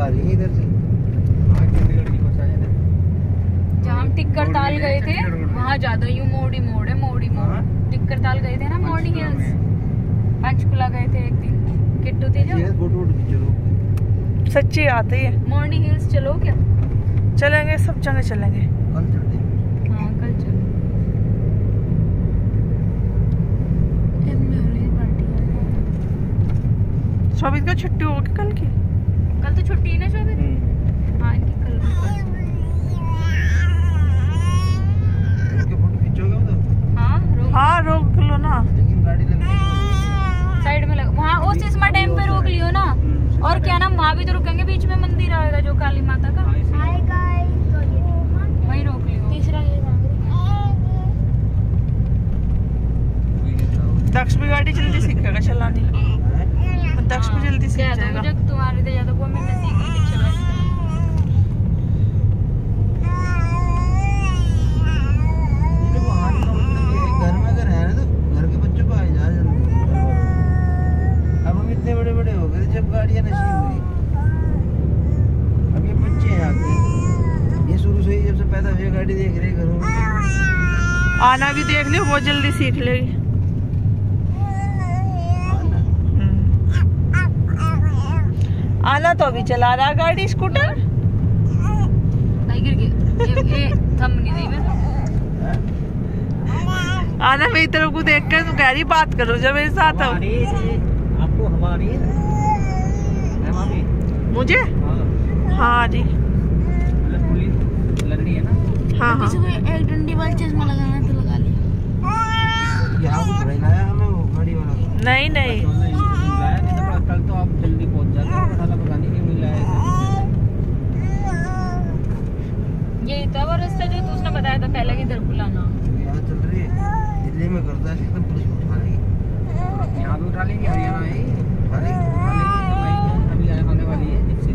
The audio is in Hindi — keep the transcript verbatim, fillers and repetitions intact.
रही है इधर से। जहाँ हम टिक्करताल गए थे वहाँ ज्यादा यूं मोड़ी मोड़ है, मोड़ी मोड़। टिक्करताल गए थे ना, मॉर्निंग हिल्स, पंचकुला गए थे एक दिन, किट्टू थी जो। फोटो चलो सच्ची आते है। मॉर्निंग हिल्स चलो क्या? चलेंगे, सब जगह चलेंगे। कल चलते हैं। हाँ कल चलो। शोभित को छुट्टी होगी कल की? कल तो छुट्टी है ना शोभित? हाँ इनकी कल फोटो खींचोगे उधर? हाँ रोक, हाँ रोक लो ना। लेकिन गाड़ी लग साइड में लग, वहाँ उस सिस्मा डैम पे रोक लियो ना। और क्या नाम, वहाँ भी तो रुकेंगे, बीच में मंदिर आएगा जो काली माता का, वहीं रोक लियो। तीसरा दक्ष भी गाड़ी जल्दी सीखेगा चलानी। दक्ष भी जल्दी सीख जाएगा। मुझे तुम्हारे से ज्यादा वो मैं सीख ली पीछे बैठ के। घर में अगर है ना तो घर के बच्चों को आ जा जल्दी। अब हम इतने बड़े बड़े हो गए जब गाड़ियां नसीब हुई। अब ये बच्चे हैं आगे, ये शुरू से ही जब से पैदा हुए गाड़ी देख रहे घरों में। आना भी देख लियो, बहुत जल्दी सीख लेगी। आना तो अभी चला रहा गाड़ी, स्कूटर। नहीं गिर गया, ये ये थम नहीं रही मैं। आना मेरी तरफ को देख कर तू कह रही बात करो जब मेरे साथ हो। आपको हमारी है मामी? मुझे हाँ हाँ जी, मतलब पुलिस लग रही है ना। हाँ हाँ एक डंडी वाला चश्मा लगाना तो लगा लिया। यहाँ कुछ नहीं लाया हमें वो गाड़ी वाला। नहीं नहीं तो नहीं लाया नहीं तो कल तो आप जल्दी पहुँच जाते हो। पता पता नहीं क्यों नहीं लाया। ये था वो रास्ता जो तू उसने बताया था पहले की तरफ बुलाना। यहाँ चल रही है, दिल्ली में करता है एकदम पुलिस उठा लेगी। यहाँ भी उठा लेंगे, हरियाणा है उठा लेंगे, उठा लेंगे। अभी आने वाली है जिससे